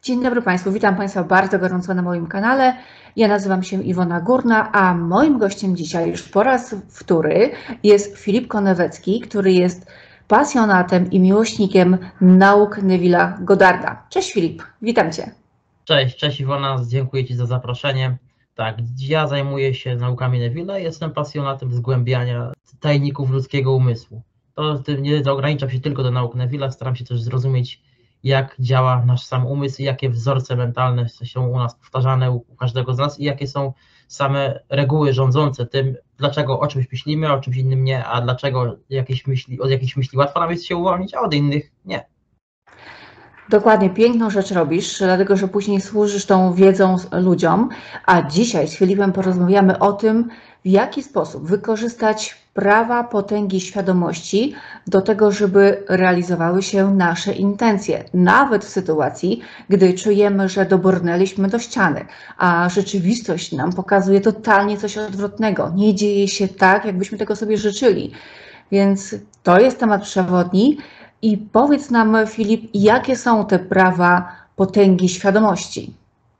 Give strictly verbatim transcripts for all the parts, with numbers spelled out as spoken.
Dzień dobry Państwu, witam Państwa bardzo gorąco na moim kanale. Ja nazywam się Iwona Górna, a moim gościem dzisiaj już po raz wtóry jest Filip Konewecki, który jest pasjonatem i miłośnikiem nauk Neville'a Goddarda. Cześć Filip, witam Cię. Cześć, cześć Iwona, dziękuję Ci za zaproszenie. Tak, ja zajmuję się naukami Neville'a, jestem pasjonatem zgłębiania tajników ludzkiego umysłu. To nie ograniczam się tylko do nauk Neville'a, staram się też zrozumieć, jak działa nasz sam umysł, jakie wzorce mentalne są u nas powtarzane, u każdego z nas i jakie są same reguły rządzące tym, dlaczego o czymś myślimy, a o czymś innym nie, a dlaczego jakieś myśli, od jakichś myśli łatwo nam jest się uwolnić, a od innych nie. Dokładnie, piękną rzecz robisz, dlatego że później służysz tą wiedzą ludziom, a dzisiaj z Filipem porozmawiamy o tym, w jaki sposób wykorzystać prawa potęgi świadomości do tego, żeby realizowały się nasze intencje, nawet w sytuacji, gdy czujemy, że dobrnęliśmy do ściany, a rzeczywistość nam pokazuje totalnie coś odwrotnego. Nie dzieje się tak, jakbyśmy tego sobie życzyli. Więc to jest temat przewodni. I powiedz nam, Filip, jakie są te prawa potęgi świadomości?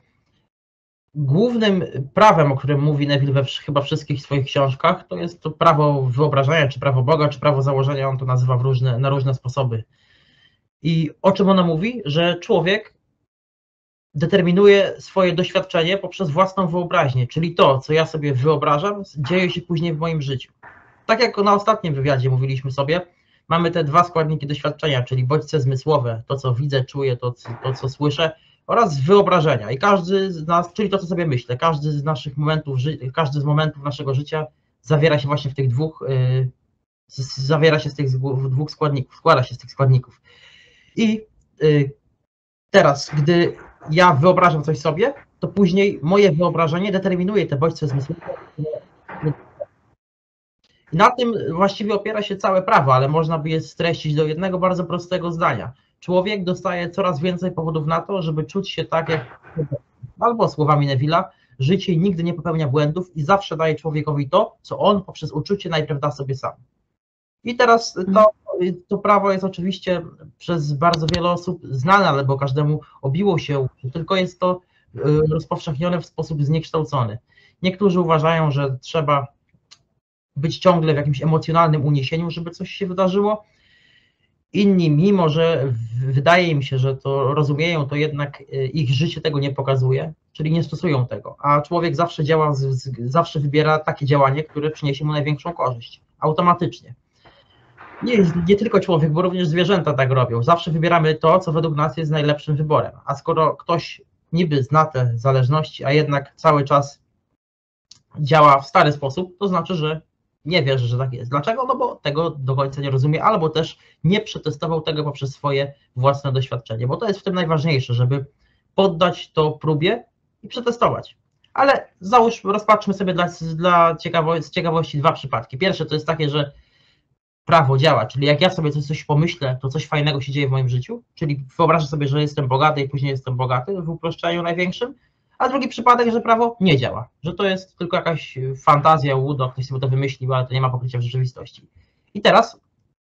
Głównym prawem, o którym mówi Neville we chyba wszystkich swoich książkach, to jest to prawo wyobrażenia, czy prawo Boga, czy prawo założenia, on to nazywa w różne, na różne sposoby. I o czym ono mówi? Że człowiek determinuje swoje doświadczenie poprzez własną wyobraźnię, czyli to, co ja sobie wyobrażam, dzieje się później w moim życiu. Tak jak na ostatnim wywiadzie mówiliśmy sobie, mamy te dwa składniki doświadczenia, czyli bodźce zmysłowe, to co widzę, czuję, to, to co słyszę, oraz wyobrażenia. I każdy z nas, czyli to co sobie myślę, każdy z naszych momentów, każdy z momentów naszego życia zawiera się właśnie w tych dwóch, yy, zawiera się z tych dwóch składników, składa się z tych składników. I yy, teraz, gdy ja wyobrażam coś sobie, to później moje wyobrażenie determinuje te bodźce zmysłowe. I na tym właściwie opiera się całe prawo, ale można by je streścić do jednego bardzo prostego zdania. Człowiek dostaje coraz więcej powodów na to, żeby czuć się tak jak, albo słowami Neville'a, życie nigdy nie popełnia błędów i zawsze daje człowiekowi to, co on poprzez uczucie najpierw da sobie sam. I teraz to, to prawo jest oczywiście przez bardzo wiele osób znane, ale bo każdemu obiło się, tylko jest to rozpowszechnione w sposób zniekształcony. Niektórzy uważają, że trzeba być ciągle w jakimś emocjonalnym uniesieniu, żeby coś się wydarzyło. Inni, mimo że wydaje im się, że to rozumieją, to jednak ich życie tego nie pokazuje, czyli nie stosują tego, a człowiek zawsze działa, zawsze wybiera takie działanie, które przyniesie mu największą korzyść, automatycznie. Nie, nie tylko człowiek, bo również zwierzęta tak robią, zawsze wybieramy to, co według nas jest najlepszym wyborem, a skoro ktoś niby zna te zależności, a jednak cały czas działa w stary sposób, to znaczy, że nie wierzy, że tak jest. Dlaczego? No bo tego do końca nie rozumie, albo też nie przetestował tego poprzez swoje własne doświadczenie, bo to jest w tym najważniejsze, żeby poddać to próbie i przetestować. Ale załóż, rozpatrzmy sobie dla, dla ciekawo, z ciekawości dwa przypadki. Pierwsze to jest takie, że prawo działa, czyli jak ja sobie coś, coś pomyślę, to coś fajnego się dzieje w moim życiu, czyli wyobrażę sobie, że jestem bogaty i później jestem bogaty w uproszczeniu największym, a drugi przypadek, że prawo nie działa, że to jest tylko jakaś fantazja, łudo, ktoś sobie to wymyślił, ale to nie ma pokrycia w rzeczywistości. I teraz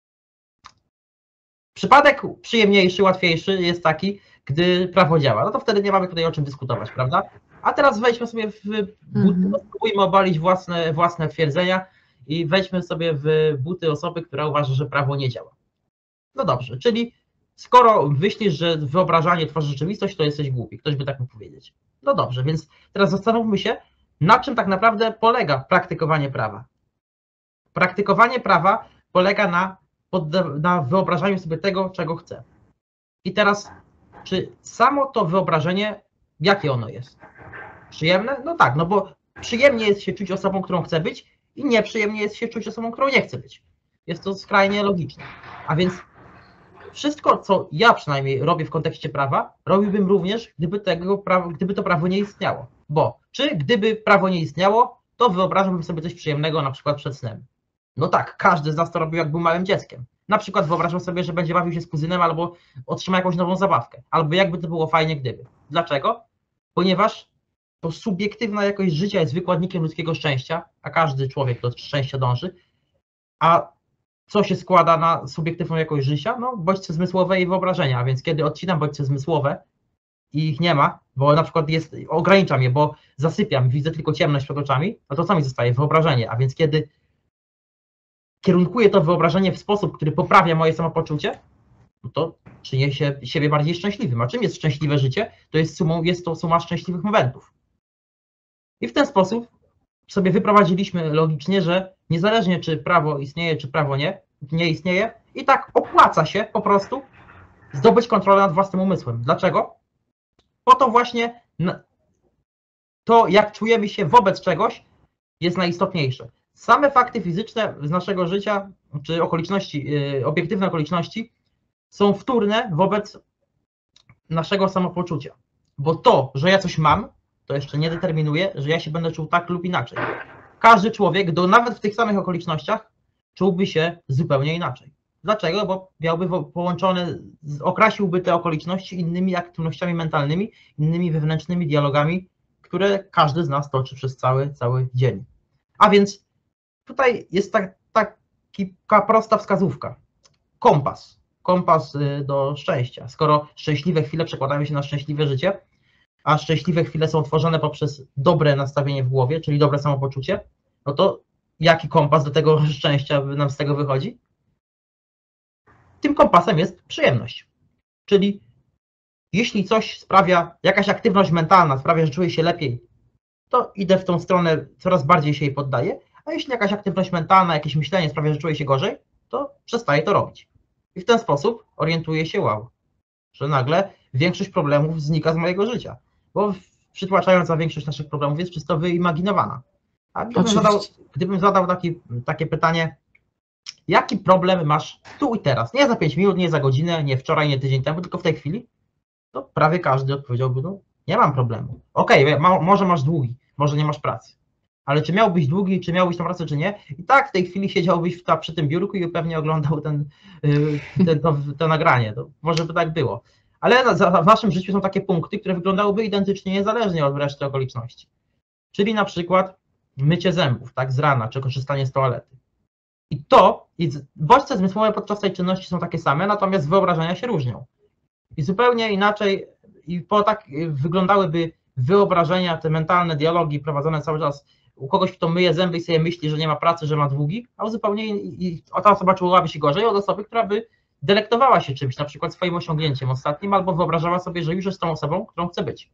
przypadek przyjemniejszy, łatwiejszy jest taki, gdy prawo działa, no to wtedy nie mamy tutaj o czym dyskutować, prawda? A teraz wejdźmy sobie w buty, mm-hmm. spróbujmy obalić własne, własne twierdzenia i wejdźmy sobie w buty osoby, która uważa, że prawo nie działa. No dobrze, czyli skoro myślisz, że wyobrażanie tworzy rzeczywistość, to jesteś głupi, ktoś by tak mógł powiedzieć. No dobrze, więc teraz zastanówmy się, na czym tak naprawdę polega praktykowanie prawa. Praktykowanie prawa polega na, na wyobrażaniu sobie tego, czego chcę. I teraz, czy samo to wyobrażenie, jakie ono jest? Przyjemne? No tak, no bo przyjemnie jest się czuć osobą, którą chcę być i nieprzyjemnie jest się czuć osobą, którą nie chcę być. Jest to skrajnie logiczne. A więc wszystko, co ja przynajmniej robię w kontekście prawa, robiłbym również, gdyby, tego prawo, gdyby to prawo nie istniało. Bo czy gdyby prawo nie istniało, to wyobrażałbym sobie coś przyjemnego, na przykład przed snem. No tak, każdy z nas to robił, jak był małym dzieckiem. Na przykład wyobrażam sobie, że będzie bawił się z kuzynem albo otrzyma jakąś nową zabawkę. Albo jakby to było fajnie, gdyby. Dlaczego? Ponieważ to subiektywna jakość życia jest wykładnikiem ludzkiego szczęścia, a każdy człowiek do szczęścia dąży. A co się składa na subiektywną jakość życia? No bodźce zmysłowe i wyobrażenia, a więc kiedy odcinam bodźce zmysłowe, i ich nie ma, bo na przykład jest, ograniczam je, bo zasypiam, widzę tylko ciemność przed oczami, no to co mi zostaje? Wyobrażenie, a więc kiedy kierunkuję to wyobrażenie w sposób, który poprawia moje samopoczucie, no to czynię się siebie bardziej szczęśliwym. A czym jest szczęśliwe życie? To jest, sumą, jest to suma szczęśliwych momentów. I w ten sposób sobie wyprowadziliśmy logicznie, że niezależnie czy prawo istnieje, czy prawo nie, nie istnieje, i tak opłaca się po prostu zdobyć kontrolę nad własnym umysłem. Dlaczego? Po to właśnie to, jak czujemy się wobec czegoś, jest najistotniejsze. Same fakty fizyczne z naszego życia, czy okoliczności, obiektywne okoliczności, są wtórne wobec naszego samopoczucia. Bo to, że ja coś mam, to jeszcze nie determinuje, że ja się będę czuł tak lub inaczej. Każdy człowiek, do, nawet w tych samych okolicznościach, czułby się zupełnie inaczej. Dlaczego? Bo miałby połączone, okrasiłby te okoliczności innymi aktywnościami mentalnymi, innymi wewnętrznymi dialogami, które każdy z nas toczy przez cały, cały dzień. A więc tutaj jest tak, taka prosta wskazówka. Kompas. Kompas do szczęścia. Skoro szczęśliwe chwile przekładają się na szczęśliwe życie, a szczęśliwe chwile są tworzone poprzez dobre nastawienie w głowie, czyli dobre samopoczucie, no to jaki kompas do tego szczęścia nam z tego wychodzi? Tym kompasem jest przyjemność. Czyli jeśli coś sprawia, jakaś aktywność mentalna sprawia, że czuję się lepiej, to idę w tą stronę, coraz bardziej się jej poddaję, a jeśli jakaś aktywność mentalna, jakieś myślenie sprawia, że czuję się gorzej, to przestaję to robić. I w ten sposób orientuję się, wow, że nagle większość problemów znika z mojego życia, bo przytłaczająca większość naszych problemów jest czysto wyimaginowana. A gdybym zadał, gdybym zadał taki, takie pytanie, jaki problem masz tu i teraz, nie za pięć minut, nie za godzinę, nie wczoraj, nie tydzień temu, tylko w tej chwili, to prawie każdy odpowiedziałby, no nie mam problemu. Okej, okay, może masz długi, może nie masz pracy, ale czy miałbyś długi, czy miałbyś tą pracę, czy nie, i tak w tej chwili siedziałbyś w ta, przy tym biurku i pewnie oglądał ten, ten, to, to nagranie, to może by tak było. Ale w naszym życiu są takie punkty, które wyglądałyby identycznie, niezależnie od reszty okoliczności. Czyli na przykład mycie zębów, tak, z rana, czy korzystanie z toalety. I to, i bodźce zmysłowe podczas tej czynności są takie same, natomiast wyobrażenia się różnią. I zupełnie inaczej, i po tak wyglądałyby wyobrażenia, te mentalne dialogi prowadzone cały czas u kogoś, kto myje zęby i sobie myśli, że nie ma pracy, że ma długi, a zupełnie i, i ta osoba czułaby się gorzej od osoby, która by delektowała się czymś, na przykład swoim osiągnięciem ostatnim, albo wyobrażała sobie, że już jest tą osobą, którą chce być.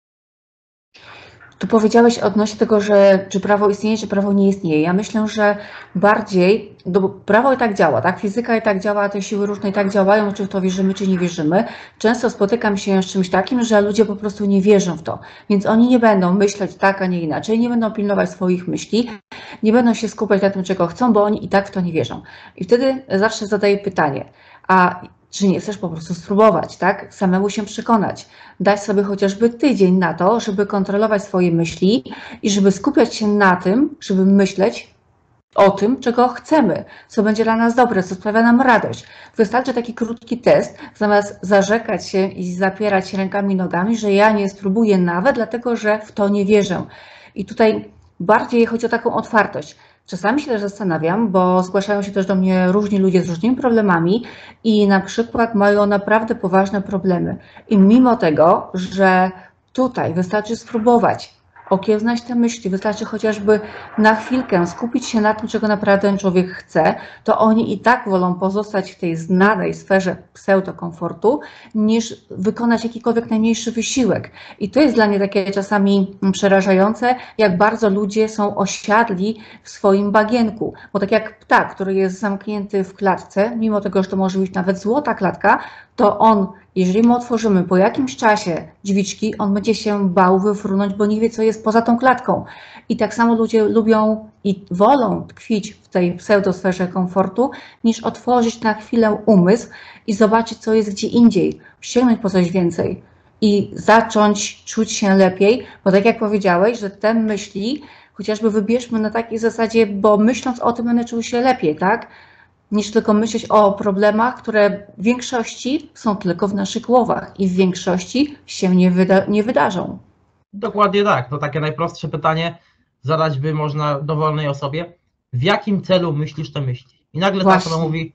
Tu powiedziałeś odnośnie tego, że czy prawo istnieje, czy prawo nie istnieje. Ja myślę, że bardziej, bo prawo i tak działa, tak? Fizyka i tak działa, te siły różne i tak działają, czy w to wierzymy, czy nie wierzymy. Często spotykam się z czymś takim, że ludzie po prostu nie wierzą w to, więc oni nie będą myśleć tak, a nie inaczej, nie będą pilnować swoich myśli, nie będą się skupiać na tym, czego chcą, bo oni i tak w to nie wierzą. I wtedy zawsze zadaję pytanie, a czy nie chcesz po prostu spróbować, tak? Samemu się przekonać. Dać sobie chociażby tydzień na to, żeby kontrolować swoje myśli i żeby skupiać się na tym, żeby myśleć o tym, czego chcemy, co będzie dla nas dobre, co sprawia nam radość. Wystarczy taki krótki test, zamiast zarzekać się i zapierać się rękami i nogami, że ja nie spróbuję nawet, dlatego że w to nie wierzę. I tutaj bardziej chodzi o taką otwartość. Czasami się też zastanawiam, bo zgłaszają się też do mnie różni ludzie z różnymi problemami i na przykład mają naprawdę poważne problemy. I mimo tego, że tutaj wystarczy spróbować okiełznać te myśli, wystarczy chociażby na chwilkę skupić się na tym, czego naprawdę ten człowiek chce, to oni i tak wolą pozostać w tej znanej sferze pseudokomfortu, niż wykonać jakikolwiek najmniejszy wysiłek. I to jest dla mnie takie czasami przerażające, jak bardzo ludzie są osiadli w swoim bagienku. Bo tak jak ptak, który jest zamknięty w klatce, mimo tego, że to może być nawet złota klatka, to on, jeżeli mu otworzymy po jakimś czasie drzwiczki, on będzie się bał wyfrunąć, bo nie wie, co jest poza tą klatką. I tak samo ludzie lubią i wolą tkwić w tej pseudosferze komfortu, niż otworzyć na chwilę umysł i zobaczyć, co jest gdzie indziej, sięgnąć po coś więcej i zacząć czuć się lepiej, bo tak jak powiedziałeś, że te myśli chociażby wybierzmy na takiej zasadzie, bo myśląc o tym będę czuł się lepiej, tak? Niż tylko myśleć o problemach, które w większości są tylko w naszych głowach i w większości się nie, wyda nie wydarzą. Dokładnie tak. To takie najprostsze pytanie zadać by można dowolnej osobie. W jakim celu myślisz te myśli? I nagle ta osoba mówi,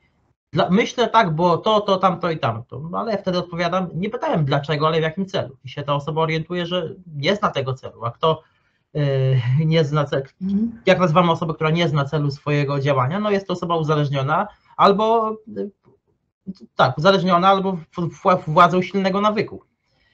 Dla, myślę tak, bo to, to, tamto i tamto, ale ja wtedy odpowiadam, nie pytałem dlaczego, ale w jakim celu. I się ta osoba orientuje, że nie zna tego celu, a kto yy, nie zna celu, jak nazywamy osobę, która nie zna celu swojego działania, no jest to osoba uzależniona, albo yy, tak, uzależniona, albo władzą silnego nawyku.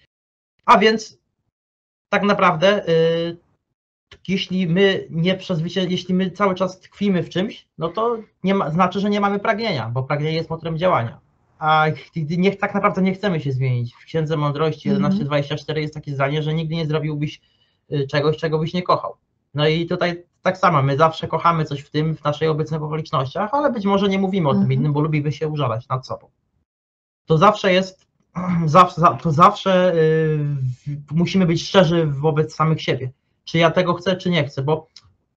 A więc tak naprawdę yy, jeśli my nie przezwyciężymy, jeśli my cały czas tkwimy w czymś, no to nie ma, znaczy, że nie mamy pragnienia, bo pragnienie jest motorem działania. A niech tak naprawdę nie chcemy się zmienić. W Księdze Mądrości jedenaście dwadzieścia cztery jest takie zdanie, że nigdy nie zrobiłbyś czegoś, czego byś nie kochał. No i tutaj tak samo, my zawsze kochamy coś w tym, w naszych obecnych okolicznościach, ale być może nie mówimy o tym innym, bo lubimy się użalać nad sobą. To zawsze jest, zawsze, to zawsze yy, musimy być szczerzy wobec samych siebie. Czy ja tego chcę, czy nie chcę, bo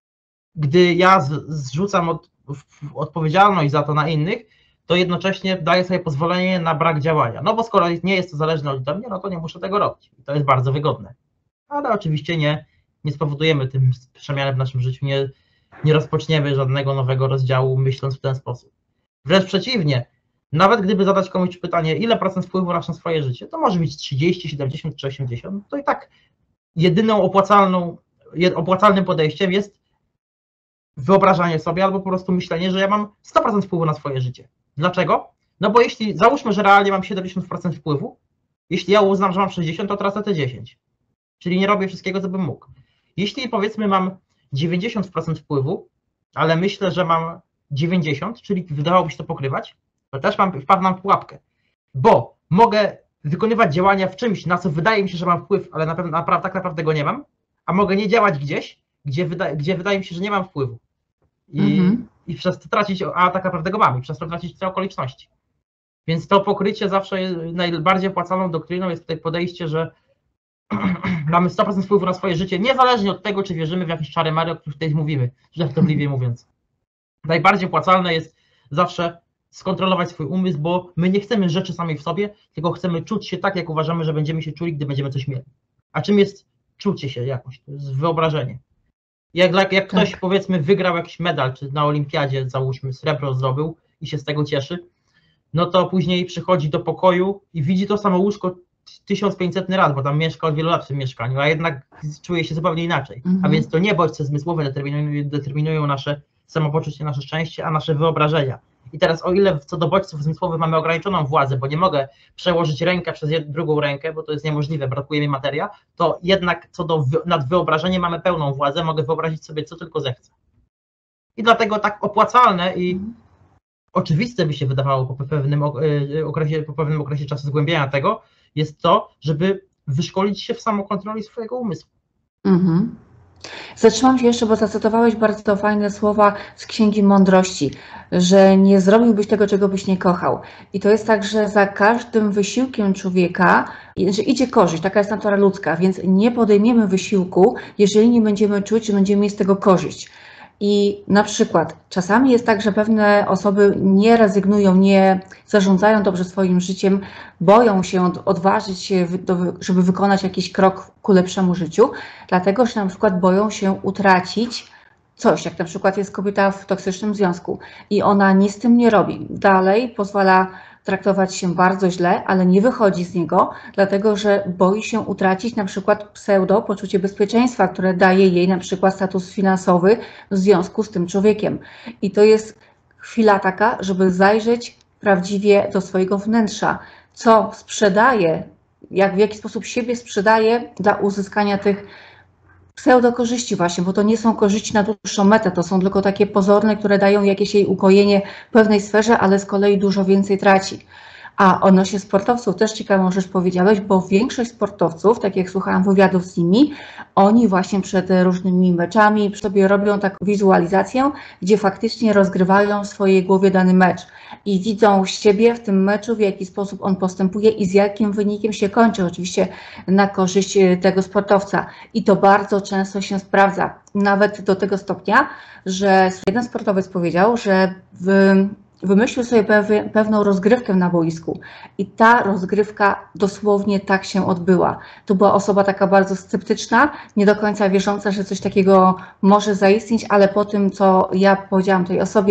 gdy ja zrzucam od, odpowiedzialność za to na innych, to jednocześnie daję sobie pozwolenie na brak działania. No bo skoro nie jest to zależne ode mnie, no to nie muszę tego robić. I to jest bardzo wygodne. Ale oczywiście nie, nie spowodujemy tym przemiany w naszym życiu, nie, nie rozpoczniemy żadnego nowego rozdziału myśląc w ten sposób. Wręcz przeciwnie, nawet gdyby zadać komuś pytanie, ile procent wpływu masz na swoje życie, to może być trzydzieści, siedemdziesiąt czy osiemdziesiąt, to i tak jedyną opłacalną, opłacalnym podejściem jest wyobrażanie sobie albo po prostu myślenie, że ja mam sto procent wpływu na swoje życie. Dlaczego? No bo jeśli, załóżmy, że realnie mam siedemdziesiąt procent wpływu, jeśli ja uznam, że mam sześćdziesiąt, to tracę te dziesięć. Czyli nie robię wszystkiego, co bym mógł. Jeśli powiedzmy mam dziewięćdziesiąt procent wpływu, ale myślę, że mam dziewięćdziesiąt, czyli wydawałoby się to pokrywać, to też mam, wpadam w pułapkę, bo mogę wykonywać działania w czymś, na co wydaje mi się, że mam wpływ, ale na pewno, na, tak naprawdę go nie mam, a mogę nie działać gdzieś, gdzie, wyda, gdzie wydaje mi się, że nie mam wpływu. I, mhm. i przez to tracić, a tak naprawdę go mam, i przez to tracić te okoliczności. Więc to pokrycie zawsze najbardziej opłacalną doktryną jest tutaj podejście, że mamy sto procent wpływu na swoje życie, niezależnie od tego, czy wierzymy w jakieś czary mary, o których tutaj mówimy, żartobliwie mówiąc. Najbardziej opłacalne jest zawsze skontrolować swój umysł, bo my nie chcemy rzeczy samej w sobie, tylko chcemy czuć się tak, jak uważamy, że będziemy się czuli, gdy będziemy coś mieli. A czym jest czucie się jakoś? To jest wyobrażenie. Jak, jak ktoś, tak. powiedzmy, wygrał jakiś medal, czy na olimpiadzie, załóżmy, srebro zdobył i się z tego cieszy, no to później przychodzi do pokoju i widzi to samo łóżko tysiąc pięćset raz, bo tam mieszka od wielu lat w tym mieszkaniu, a jednak czuje się zupełnie inaczej. Mhm. A więc to nie bodźce zmysłowe determinują, determinują nasze samopoczucie, nasze szczęście, a nasze wyobrażenia. I teraz o ile co do bodźców zmysłowych mamy ograniczoną władzę, bo nie mogę przełożyć rękę przez drugą rękę, bo to jest niemożliwe, brakuje mi materia, to jednak co do nad wyobrażeniem mamy pełną władzę, mogę wyobrazić sobie co tylko zechcę. I dlatego tak opłacalne i oczywiste by się wydawało po pewnym okresie, po pewnym okresie czasu zgłębiania tego, jest to, żeby wyszkolić się w samokontroli swojego umysłu. Mhm. Zatrzymam się jeszcze, bo zacytowałeś bardzo fajne słowa z Księgi Mądrości, że nie zrobiłbyś tego, czego byś nie kochał. I to jest tak, że za każdym wysiłkiem człowieka, że idzie korzyść, taka jest natura ludzka, więc nie podejmiemy wysiłku, jeżeli nie będziemy czuć, że będziemy mieć z tego korzyść. I na przykład czasami jest tak, że pewne osoby nie rezygnują, nie zarządzają dobrze swoim życiem, boją się odważyć się, żeby wykonać jakiś krok ku lepszemu życiu, dlatego że na przykład boją się utracić coś, jak na przykład jest kobieta w toksycznym związku i ona nic z tym nie robi. Dalej pozwala traktować się bardzo źle, ale nie wychodzi z niego, dlatego że boi się utracić na przykład pseudo poczucie bezpieczeństwa, które daje jej na przykład status finansowy w związku z tym człowiekiem. I to jest chwila taka, żeby zajrzeć prawdziwie do swojego wnętrza, co sprzedaje, jak w jaki sposób siebie sprzedaje dla uzyskania tych pseudokorzyści właśnie, bo to nie są korzyści na dłuższą metę, to są tylko takie pozorne, które dają jakieś jej ukojenie w pewnej sferze, ale z kolei dużo więcej traci. A odnośnie sportowców też ciekawą rzecz powiedziałeś, bo większość sportowców, tak jak słuchałam wywiadów z nimi, oni właśnie przed różnymi meczami sobie robią taką wizualizację, gdzie faktycznie rozgrywają w swojej głowie dany mecz i widzą siebie w tym meczu, w jaki sposób on postępuje i z jakim wynikiem się kończy, oczywiście na korzyść tego sportowca. I to bardzo często się sprawdza, nawet do tego stopnia, że jeden sportowiec powiedział, że w wymyślił sobie pewną rozgrywkę na boisku i ta rozgrywka dosłownie tak się odbyła. To była osoba taka bardzo sceptyczna, nie do końca wierząca, że coś takiego może zaistnieć, ale po tym, co ja powiedziałam tej osobie,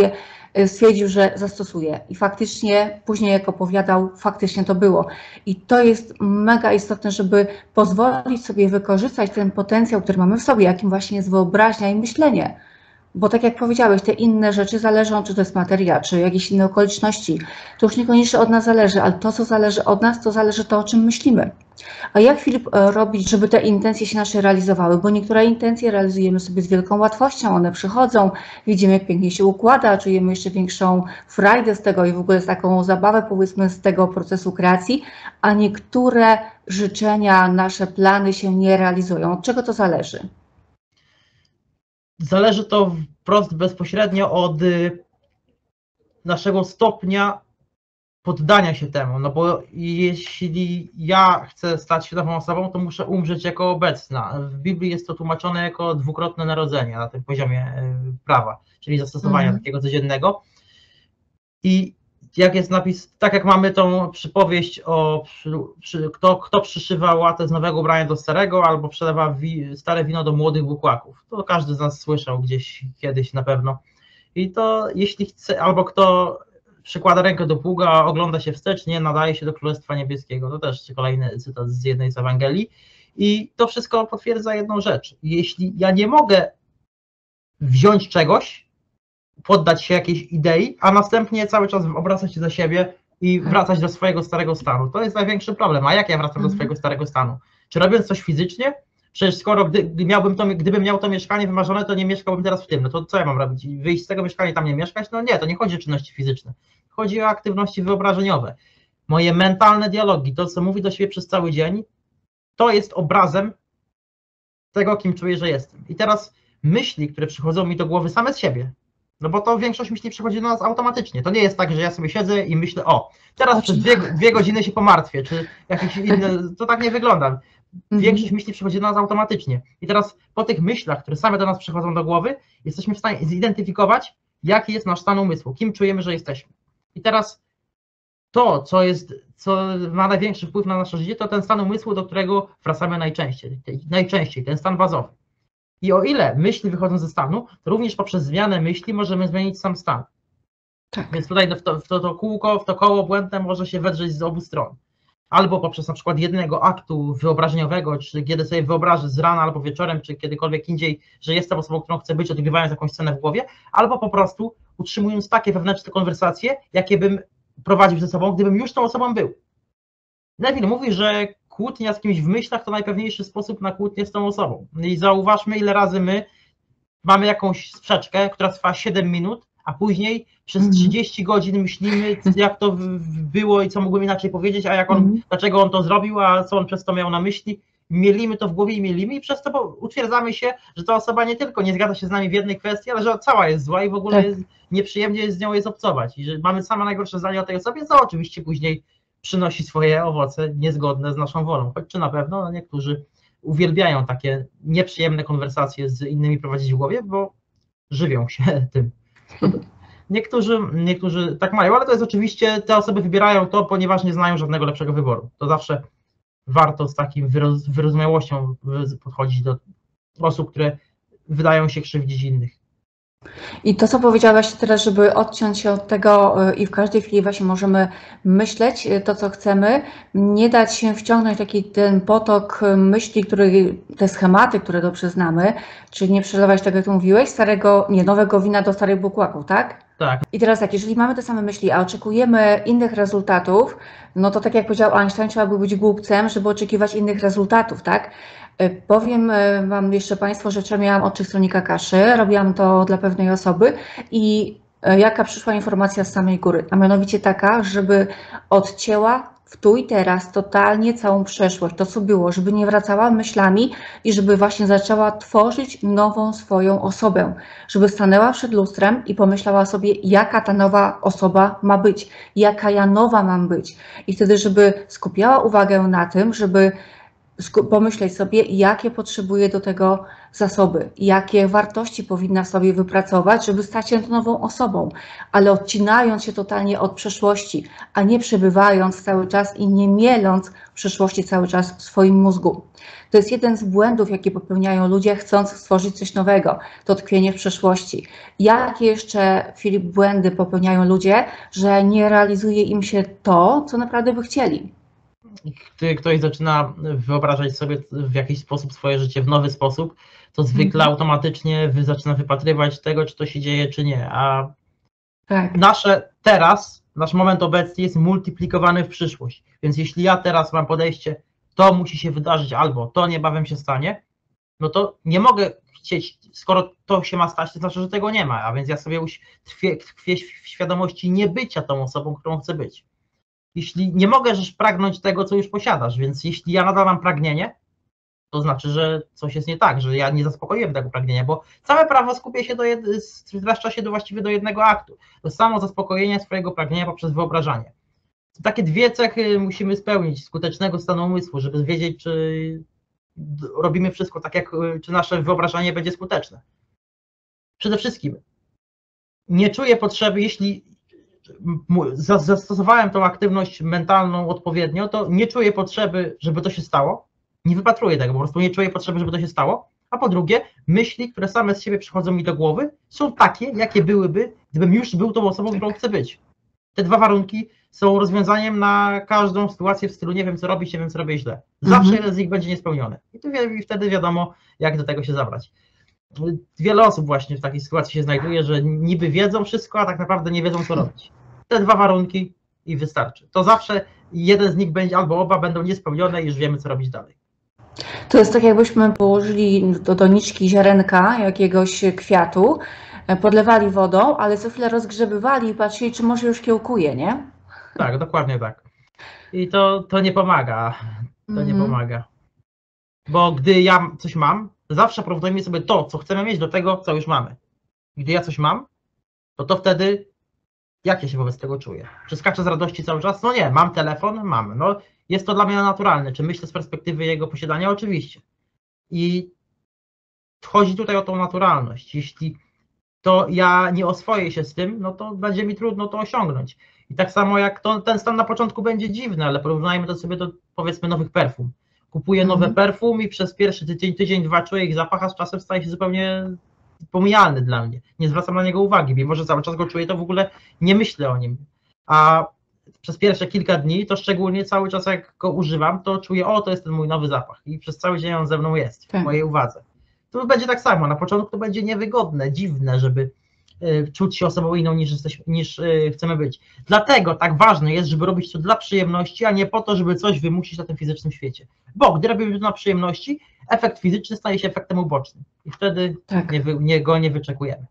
stwierdził, że zastosuje i faktycznie później jak opowiadał, faktycznie to było. I to jest mega istotne, żeby pozwolić sobie wykorzystać ten potencjał, który mamy w sobie, jakim właśnie jest wyobraźnia i myślenie. Bo tak jak powiedziałeś, te inne rzeczy zależą, czy to jest materia, czy jakieś inne okoliczności. To już niekoniecznie od nas zależy, ale to, co zależy od nas, to zależy to, o czym myślimy. A jak, Filip, robić, żeby te intencje się nasze realizowały? Bo niektóre intencje realizujemy sobie z wielką łatwością, one przychodzą, widzimy, jak pięknie się układa, czujemy jeszcze większą frajdę z tego i w ogóle z taką zabawę, powiedzmy, z tego procesu kreacji, a niektóre życzenia, nasze plany się nie realizują. Od czego to zależy? Zależy to wprost bezpośrednio od naszego stopnia poddania się temu, no bo jeśli ja chcę stać się nową osobą, to muszę umrzeć jako obecna. W Biblii jest to tłumaczone jako dwukrotne narodzenie na tym poziomie prawa, czyli zastosowania mm. takiego codziennego. I jak jest napis, tak jak mamy tą przypowieść o przy, przy, kto, kto przyszywa łatę z nowego ubrania do starego, albo przelewa wi, stare wino do młodych bukłaków. To każdy z nas słyszał gdzieś kiedyś na pewno. I to jeśli chce, albo kto przykłada rękę do pługa, a ogląda się wstecz, nie nadaje się do Królestwa Niebieskiego. To też kolejny cytat z jednej z Ewangelii. I to wszystko potwierdza jedną rzecz. Jeśli ja nie mogę wziąć czegoś, poddać się jakiejś idei, a następnie cały czas obracać się za siebie i wracać do swojego starego stanu. To jest największy problem. A jak ja wracam do swojego starego stanu? Czy robiąc coś fizycznie? Przecież skoro gdy, miałbym to, gdybym miał to mieszkanie wymarzone, to nie mieszkałbym teraz w tym. No to co ja mam robić? Wyjść z tego mieszkania i tam nie mieszkać? No nie, to nie chodzi o czynności fizyczne. Chodzi o aktywności wyobrażeniowe. Moje mentalne dialogi, to co mówi do siebie przez cały dzień, to jest obrazem tego, kim czuję, że jestem. I teraz myśli, które przychodzą mi do głowy same z siebie, no bo to większość myśli przychodzi do nas automatycznie. To nie jest tak, że ja sobie siedzę i myślę, o, teraz przez dwie, dwie godziny się pomartwię, czy jakieś inne, to tak nie wygląda. Większość myśli przychodzi do nas automatycznie. I teraz po tych myślach, które same do nas przychodzą do głowy, jesteśmy w stanie zidentyfikować, jaki jest nasz stan umysłu, kim czujemy, że jesteśmy. I teraz to, co jest, co ma największy wpływ na nasze życie, to ten stan umysłu, do którego wracamy najczęściej, najczęściej, ten stan bazowy. I o ile myśli wychodzą ze stanu, to również poprzez zmianę myśli możemy zmienić sam stan. Tak. Więc tutaj w to, w to, to kółko, w to koło błędne może się wedrzeć z obu stron. Albo poprzez na przykład jednego aktu wyobrażeniowego, czy kiedy sobie wyobrażę z rana albo wieczorem, czy kiedykolwiek indziej, że jestem osobą, którą chcę być, odgrywając jakąś scenę w głowie, albo po prostu utrzymując takie wewnętrzne konwersacje, jakie bym prowadził ze sobą, gdybym już tą osobą był. Neville mówi, że kłótnia z kimś w myślach to najpewniejszy sposób na kłótnię z tą osobą. I zauważmy, ile razy my mamy jakąś sprzeczkę, która trwa siedem minut, a później przez trzydzieści godzin myślimy, jak to było i co mógłbym inaczej powiedzieć, a jak on, mm. dlaczego on to zrobił, a co on przez to miał na myśli. Mielimy to w głowie i mielimy i przez to utwierdzamy się, że ta osoba nie tylko nie zgadza się z nami w jednej kwestii, ale że cała jest zła i w ogóle tak. jest, nieprzyjemnie jest z nią jest obcować. I że mamy same najgorsze zdanie o tej osobie, co oczywiście później przynosi swoje owoce niezgodne z naszą wolą. Choć czy na pewno no niektórzy uwielbiają takie nieprzyjemne konwersacje z innymi prowadzić w głowie, bo żywią się tym. Niektórzy, niektórzy tak mają, ale to jest oczywiście, te osoby wybierają to, ponieważ nie znają żadnego lepszego wyboru. To zawsze warto z takim wyroz, wyrozumiałością podchodzić do osób, które wydają się krzywdzić innych. I to, co powiedziałaś teraz, żeby odciąć się od tego i w każdej chwili właśnie możemy myśleć to, co chcemy, nie dać się wciągnąć w taki ten potok myśli, który, te schematy, które dobrze znamy, czyli nie przelewać, tak jak tu mówiłeś, starego, nie, nowego wina do starych bukłaków, tak? Tak. I teraz tak, jeżeli mamy te same myśli, a oczekujemy innych rezultatów, no to tak jak powiedział Einstein, trzeba by być głupcem, żeby oczekiwać innych rezultatów, tak? Powiem Wam jeszcze Państwo, że miałam odczyt stronnika kaszy, robiłam to dla pewnej osoby i jaka przyszła informacja z samej góry, a mianowicie taka, żeby odcięła w tu i teraz totalnie całą przeszłość, to co było, żeby nie wracała myślami i żeby właśnie zaczęła tworzyć nową swoją osobę, żeby stanęła przed lustrem i pomyślała sobie, jaka ta nowa osoba ma być, jaka ja nowa mam być i wtedy, żeby skupiała uwagę na tym, żeby pomyśleć sobie, jakie potrzebuje do tego zasoby, jakie wartości powinna sobie wypracować, żeby stać się nową osobą, ale odcinając się totalnie od przeszłości, a nie przebywając cały czas i nie mieląc przeszłości cały czas w swoim mózgu. To jest jeden z błędów, jakie popełniają ludzie, chcąc stworzyć coś nowego, to tkwienie w przeszłości. Jakie jeszcze, Filip, błędy popełniają ludzie, że nie realizuje im się to, co naprawdę by chcieli? Gdy ktoś zaczyna wyobrażać sobie w jakiś sposób swoje życie w nowy sposób, to zwykle mhm. automatycznie zaczyna wypatrywać tego, czy to się dzieje, czy nie. A tak. nasze teraz, nasz moment obecny jest multiplikowany w przyszłość. Więc jeśli ja teraz mam podejście, to musi się wydarzyć albo to niebawem się stanie, no to nie mogę chcieć, skoro to się ma stać, to znaczy, że tego nie ma, a więc ja sobie tkwię, tkwię w świadomości niebycia tą osobą, którą chcę być. Jeśli nie możesz pragnąć tego, co już posiadasz, więc jeśli ja nadal mam pragnienie, to znaczy, że coś jest nie tak, że ja nie zaspokoiłem tego pragnienia, bo całe prawo skupia się, do jed... zwłaszcza się do, właściwie do jednego aktu, to samo zaspokojenie swojego pragnienia poprzez wyobrażanie. Takie dwie cechy musimy spełnić skutecznego stanu umysłu, żeby wiedzieć, czy robimy wszystko tak, jak, czy nasze wyobrażanie będzie skuteczne. Przede wszystkim nie czuję potrzeby, jeśli zastosowałem tą aktywność mentalną odpowiednio, to nie czuję potrzeby, żeby to się stało, nie wypatruję tego, po prostu nie czuję potrzeby, żeby to się stało, a po drugie, myśli, które same z siebie przychodzą mi do głowy, są takie, jakie byłyby, gdybym już był tą osobą, którą chcę być. Te dwa warunki są rozwiązaniem na każdą sytuację w stylu nie wiem, co robić, nie wiem, co robię źle. Zawsze mhm. jeden z nich będzie niespełniony i, to, i wtedy wiadomo, jak do tego się zabrać. Wiele osób właśnie w takiej sytuacji się znajduje, że niby wiedzą wszystko, a tak naprawdę nie wiedzą, co robić. Te dwa warunki i wystarczy. To zawsze jeden z nich będzie, albo oba będą niespełnione i już wiemy, co robić dalej. To jest tak, jakbyśmy położyli do doniczki ziarenka jakiegoś kwiatu, podlewali wodą, ale co chwilę rozgrzebywali i patrzyli, czy może już kiełkuje, nie? Tak, dokładnie tak. I to, to nie pomaga. To mm. nie pomaga. Bo gdy ja coś mam, zawsze porównujmy sobie to, co chcemy mieć, do tego, co już mamy. Gdy ja coś mam, to to wtedy jak ja się wobec tego czuję? Czy skaczę z radości cały czas? No nie, mam telefon, mam. No, jest to dla mnie naturalne. Czy myślę z perspektywy jego posiadania? Oczywiście. I chodzi tutaj o tą naturalność. Jeśli to ja nie oswoję się z tym, no to będzie mi trudno to osiągnąć. I tak samo jak to, ten stan na początku będzie dziwny, ale porównajmy to sobie do, powiedzmy, nowych perfum. Kupuję nowe mm. perfum i przez pierwszy tydzień, tydzień, dwa czuję ich zapach, a z czasem staje się zupełnie pomijalny dla mnie. Nie zwracam na niego uwagi, mimo że cały czas go czuję, to w ogóle nie myślę o nim. A przez pierwsze kilka dni, to szczególnie cały czas jak go używam, to czuję, o, to jest ten mój nowy zapach i przez cały dzień on ze mną jest, w mojej uwadze. To będzie tak samo, na początku to będzie niewygodne, dziwne, żeby y, czuć się osobą inną niż, jesteś, niż y, chcemy być. Dlatego tak ważne jest, żeby robić to dla przyjemności, a nie po to, żeby coś wymusić na tym fizycznym świecie. Bo gdy robimy to dla przyjemności, efekt fizyczny staje się efektem ubocznym i wtedy tak. nie, nie, go nie wyczekujemy.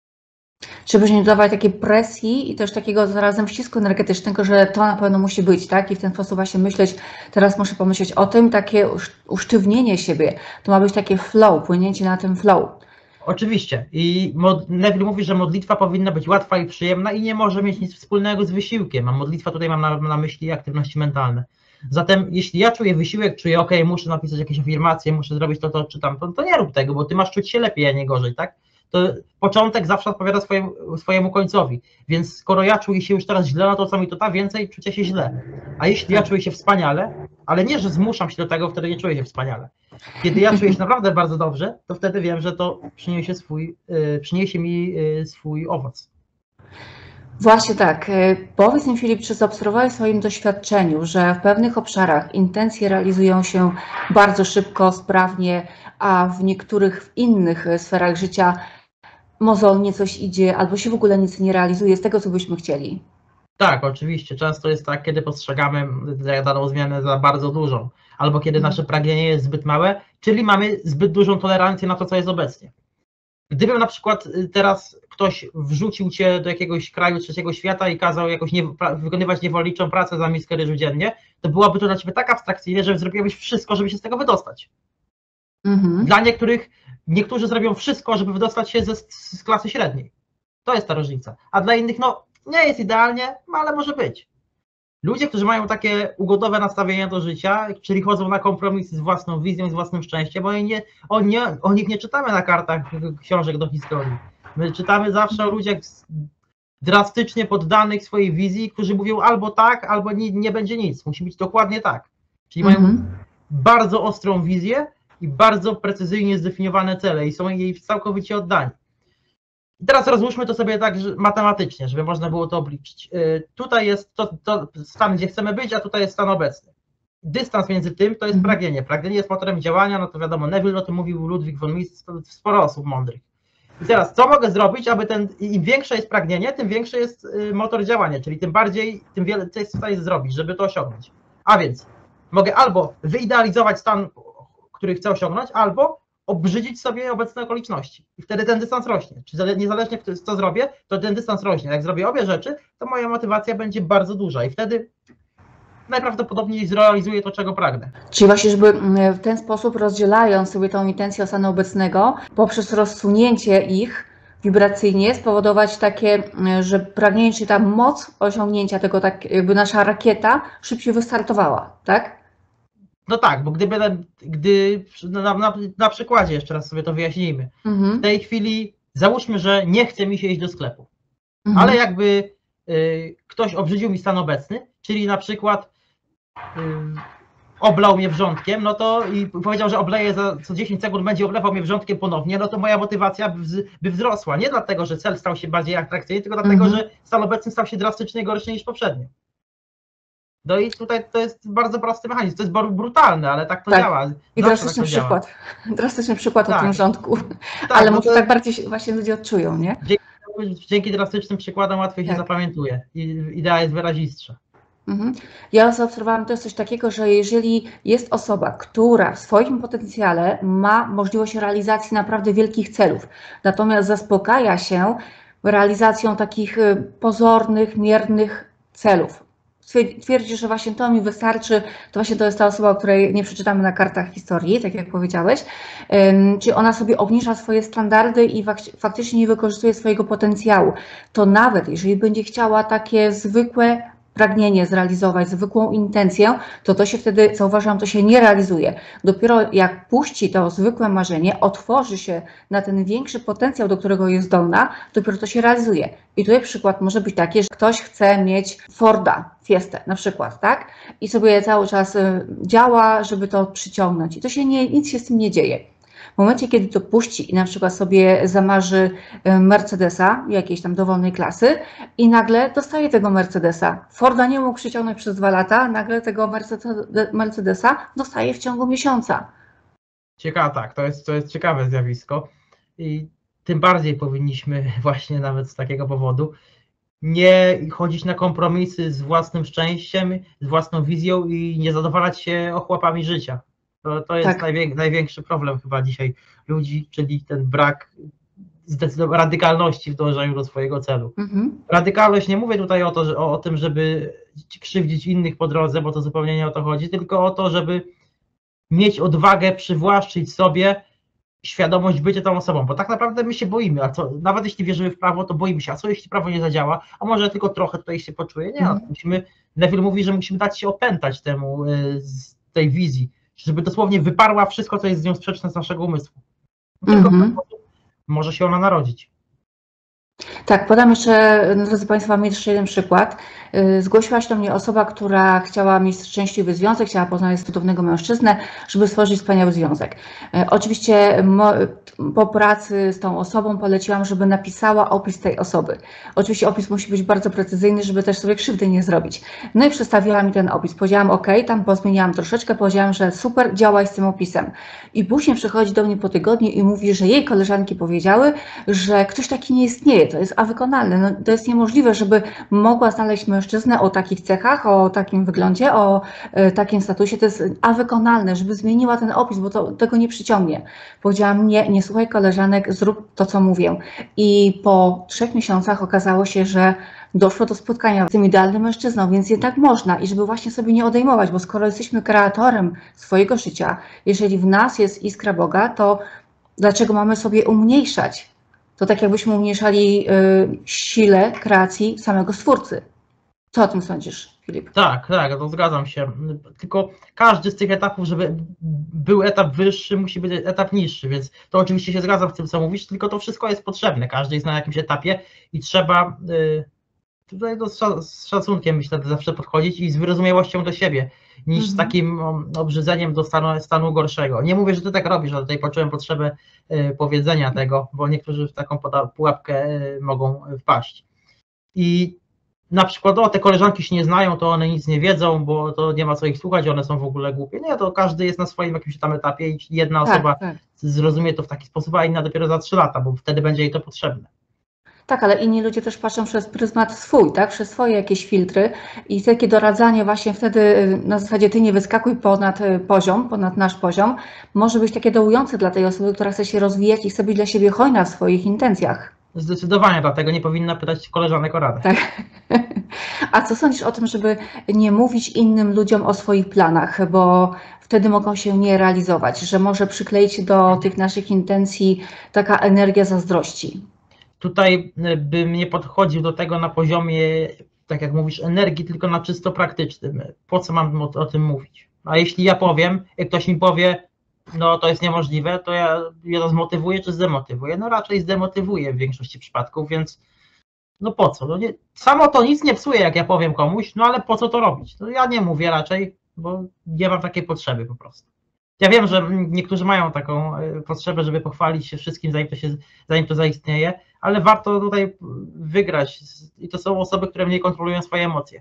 Żeby nie dawać takiej presji i też takiego zarazem wcisku energetycznego, że to na pewno musi być, tak? I w ten sposób właśnie myśleć, teraz muszę pomyśleć o tym, takie usztywnienie siebie. To ma być takie flow, płynięcie na tym flow. Oczywiście. I Neville mówi, że modlitwa powinna być łatwa i przyjemna i nie może mieć nic wspólnego z wysiłkiem. A modlitwa tutaj mam na, na myśli aktywności mentalne. Zatem jeśli ja czuję wysiłek, czuję, ok, muszę napisać jakieś afirmacje, muszę zrobić to, to czy tamto, to nie rób tego, bo ty masz czuć się lepiej, a nie gorzej, tak? To początek zawsze odpowiada swojemu, swojemu końcowi, więc skoro ja czuję się już teraz źle, no to co mi to da więcej czucia się źle. A jeśli ja czuję się wspaniale, ale nie, że zmuszam się do tego, wtedy nie czuję się wspaniale. Kiedy ja czuję się naprawdę bardzo dobrze, to wtedy wiem, że to przyniesie, swój, yy, przyniesie mi yy, swój owoc. Właśnie tak. Powiedz mi, Filip, czy zaobserwowałeś w swoim doświadczeniu, że w pewnych obszarach intencje realizują się bardzo szybko, sprawnie, a w niektórych w innych sferach życia mozolnie coś idzie, albo się w ogóle nic nie realizuje z tego, co byśmy chcieli? Tak, oczywiście. Często jest tak, kiedy postrzegamy daną zmianę za bardzo dużą, albo kiedy nasze pragnienie jest zbyt małe, czyli mamy zbyt dużą tolerancję na to, co jest obecnie. Gdyby na przykład teraz ktoś wrzucił cię do jakiegoś kraju trzeciego świata i kazał jakoś nie, wykonywać niewolniczą pracę za miskę ryżu dziennie, to byłoby to dla ciebie tak abstrakcyjne, że zrobiłbyś wszystko, żeby się z tego wydostać. Mhm. Dla niektórych, niektórzy zrobią wszystko, żeby wydostać się ze, z klasy średniej. To jest ta różnica. A dla innych, no, nie jest idealnie, ale może być. Ludzie, którzy mają takie ugodowe nastawienia do życia, czyli chodzą na kompromisy z własną wizją, z własnym szczęściem, bo oni nie, oni nie, o nich nie czytamy na kartach książek do historii. My czytamy zawsze o ludziach drastycznie poddanych swojej wizji, którzy mówią albo tak, albo nie, nie będzie nic. Musi być dokładnie tak. Czyli mają mm-hmm. bardzo ostrą wizję i bardzo precyzyjnie zdefiniowane cele i są jej całkowicie oddani. I teraz rozłóżmy to sobie tak że matematycznie, żeby można było to obliczyć. Yy, tutaj jest to, to stan, gdzie chcemy być, a tutaj jest stan obecny. Dystans między tym to jest pragnienie. Pragnienie jest motorem działania, no to wiadomo, Neville o tym mówił, Ludwig von Mises, sporo osób mądrych. I teraz, co mogę zrobić, aby ten, im większe jest pragnienie, tym większy jest motor działania, czyli tym bardziej, tym wiele, co jest w stanie zrobić, żeby to osiągnąć. A więc mogę albo wyidealizować stan, który chcę osiągnąć, albo obrzydzić sobie obecne okoliczności. I wtedy ten dystans rośnie. Czyli niezależnie co zrobię, to ten dystans rośnie. Jak zrobię obie rzeczy, to moja motywacja będzie bardzo duża i wtedy najprawdopodobniej zrealizuję to, czego pragnę. Czyli właśnie, żeby w ten sposób, rozdzielając sobie tą intencję stanu obecnego, poprzez rozsunięcie ich wibracyjnie spowodować takie, że pragnienie, czyli ta moc osiągnięcia tego, tak jakby nasza rakieta szybciej wystartowała, tak? No tak, bo gdyby, gdy na, na, na przykładzie jeszcze raz sobie to wyjaśnijmy. Mhm. W tej chwili załóżmy, że nie chce mi się iść do sklepu, mhm. ale jakby y, ktoś obrzydził mi stan obecny, czyli na przykład y, oblał mnie wrzątkiem, no to i powiedział, że obleje za co dziesięć sekund, będzie oblewał mnie wrzątkiem ponownie, no to moja motywacja by, by wzrosła. Nie dlatego, że cel stał się bardziej atrakcyjny, tylko dlatego, mhm. że stan obecny stał się drastycznie gorszy niż poprzednio. No i tutaj to jest bardzo prosty mechanizm, to jest brutalne, ale tak to tak. działa. I drastyczny tak przykład, działa. drastyczny przykład tak. o tym rządku, tak, ale może to tak bardziej właśnie ludzie odczują, nie? Dzięki, dzięki drastycznym przykładom łatwiej tak. się zapamiętuje i idea jest wyrazistsza. Mhm. Ja zaobserwowałam też coś takiego, że jeżeli jest osoba, która w swoim potencjale ma możliwość realizacji naprawdę wielkich celów, natomiast zaspokaja się realizacją takich pozornych, miernych celów, twierdzi, że właśnie to mi wystarczy, to właśnie to jest ta osoba, o której nie przeczytamy na kartach historii, tak jak powiedziałeś, czyli ona sobie obniża swoje standardy i faktycznie nie wykorzystuje swojego potencjału. To nawet jeżeli będzie chciała takie zwykłe pragnienie zrealizować, zwykłą intencję, to to się wtedy, zauważam, to się nie realizuje. Dopiero jak puści to zwykłe marzenie, otworzy się na ten większy potencjał, do którego jest zdolna, dopiero to się realizuje. I tutaj przykład może być taki, że ktoś chce mieć Forda, Fiestę na przykład, tak? I sobie cały czas działa, żeby to przyciągnąć. I to się nie, nic się z tym nie dzieje. W momencie, kiedy to puści i na przykład sobie zamarzy Mercedesa jakiejś tam dowolnej klasy i nagle dostaje tego Mercedesa. Forda nie mógł przyciągnąć przez dwa lata, nagle tego Mercedesa dostaje w ciągu miesiąca. Ciekawe, tak, to jest, to jest ciekawe zjawisko i tym bardziej powinniśmy właśnie nawet z takiego powodu nie chodzić na kompromisy z własnym szczęściem, z własną wizją i nie zadowalać się ochłapami życia. To, to jest tak. najwię, największy problem chyba dzisiaj ludzi, czyli ten brak zdecydowanej radykalności w dążeniu do swojego celu. Mhm. Radykalność, nie mówię tutaj o, to, że, o, o tym, żeby krzywdzić innych po drodze, bo to zupełnie nie o to chodzi, tylko o to, żeby mieć odwagę przywłaszczyć sobie świadomość bycia tą osobą, bo tak naprawdę my się boimy, a co, nawet jeśli wierzymy w prawo, to boimy się, a co jeśli prawo nie zadziała, a może tylko trochę tutaj się poczuje? Nie, mhm. no, musimy, Neville mówi, że musimy dać się opętać temu z tej wizji, żeby dosłownie wyparła wszystko, co jest z nią sprzeczne z naszego umysłu. Tylko mm-hmm. może się ona narodzić. Tak, podam jeszcze, drodzy Państwo, mam jeszcze jeden przykład. Zgłosiła się do mnie osoba, która chciała mieć szczęśliwy związek, chciała poznać cudownego mężczyznę, żeby stworzyć wspaniały związek. Oczywiście po pracy z tą osobą poleciłam, żeby napisała opis tej osoby. Oczywiście opis musi być bardzo precyzyjny, żeby też sobie krzywdy nie zrobić. No i przedstawiła mi ten opis. Powiedziałam OK, tam pozmieniałam troszeczkę, powiedziałam, że super, działaj z tym opisem. I później przychodzi do mnie po tygodniu i mówi, że jej koleżanki powiedziały, że ktoś taki nie istnieje, to jest awykonalne. No, to jest niemożliwe, żeby mogła znaleźć mężczyznę o takich cechach, o takim wyglądzie, o y, takim statusie. To jest awykonalne, żeby zmieniła ten opis, bo to, tego nie przyciągnie. Powiedziałam, nie, nie słuchaj koleżanek, zrób to, co mówię. I po trzech miesiącach okazało się, że doszło do spotkania z tym idealnym mężczyzną, więc jednak można i żeby właśnie sobie nie odejmować, bo skoro jesteśmy kreatorem swojego życia, jeżeli w nas jest iskra Boga, to dlaczego mamy sobie umniejszać? To tak jakbyśmy umniejszali y, sile kreacji samego Stwórcy. Co o tym sądzisz, Filip? Tak, tak, to zgadzam się. Tylko każdy z tych etapów, żeby był etap wyższy, musi być etap niższy, więc to oczywiście się zgadzam z tym, co mówisz, tylko to wszystko jest potrzebne. Każdy jest na jakimś etapie i trzeba tutaj to z szacunkiem, myślę, zawsze podchodzić i z wyrozumiałością do siebie, niż mhm. z takim obrzydzeniem do stanu, stanu gorszego. Nie mówię, że ty tak robisz, ale tutaj poczułem potrzebę powiedzenia tego, bo niektórzy w taką pułapkę mogą wpaść. I na przykład, o, te koleżanki się nie znają, to one nic nie wiedzą, bo to nie ma co ich słuchać, one są w ogóle głupie. Nie, to każdy jest na swoim jakimś tam etapie i jedna tak, osoba tak. zrozumie to w taki sposób, a inna dopiero za trzy lata, bo wtedy będzie jej to potrzebne. Tak, ale inni ludzie też patrzą przez pryzmat swój, tak, przez swoje jakieś filtry i takie doradzanie właśnie wtedy na zasadzie ty nie wyskakuj ponad poziom, ponad nasz poziom, może być takie dołujące dla tej osoby, która chce się rozwijać i chce być dla siebie hojna w swoich intencjach. Zdecydowanie, dlatego nie powinna pytać koleżanek o radę. Tak. A co sądzisz o tym, żeby nie mówić innym ludziom o swoich planach, bo wtedy mogą się nie realizować, że może przykleić do tych naszych intencji taka energia zazdrości? Tutaj bym nie podchodził do tego na poziomie, tak jak mówisz, energii, tylko na czysto praktycznym. Po co mam o, o tym mówić? A jeśli ja powiem, jak ktoś mi powie, no to jest niemożliwe, to ja je to zmotywuję czy zdemotywuję? No raczej zdemotywuję w większości przypadków, więc no po co? No nie, samo to nic nie psuje, jak ja powiem komuś, no ale po co to robić? No ja nie mówię raczej, bo nie mam takiej potrzeby po prostu. Ja wiem, że niektórzy mają taką potrzebę, żeby pochwalić się wszystkim, zanim to, się, zanim to zaistnieje, ale warto tutaj wygrać i to są osoby, które mniej kontrolują swoje emocje.